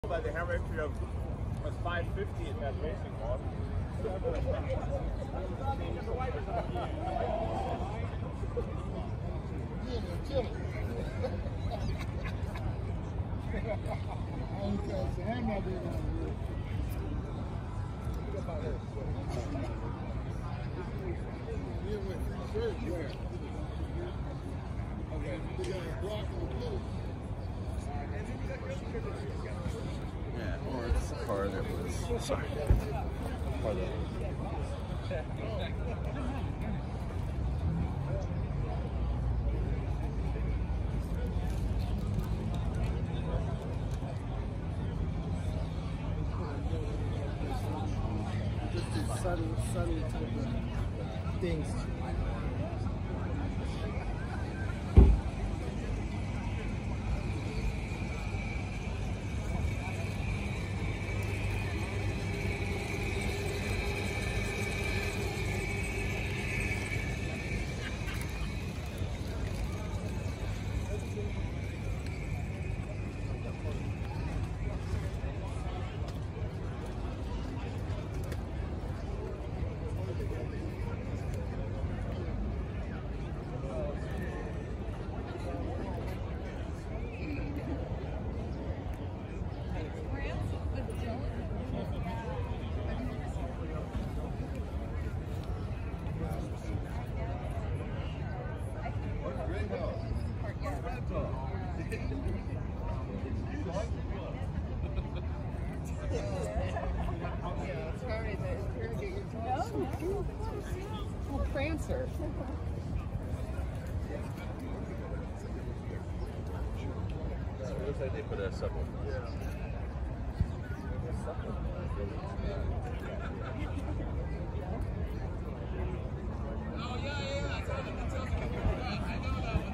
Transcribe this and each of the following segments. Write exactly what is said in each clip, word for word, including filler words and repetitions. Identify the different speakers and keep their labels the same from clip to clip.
Speaker 1: But they have actually a, a five fifty in that racing car.
Speaker 2: Yeah, or it's a car that was. Sorry. Car that
Speaker 3: Just these subtle, subtle type of things.
Speaker 4: Oh, Prancer.
Speaker 2: it looks like they put a supple. Yeah.
Speaker 5: Oh, yeah, yeah, I told him to tell me. I know that one.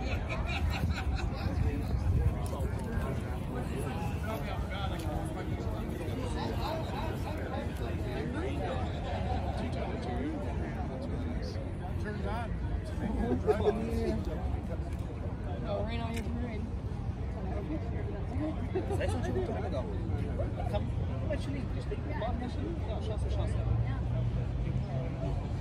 Speaker 3: Turned on.
Speaker 4: Oh, right on your parade.
Speaker 1: Weißt du, schon mega. Komm, mal chillen. Ich bin mal chillen. Ja, schaust du, schaust du.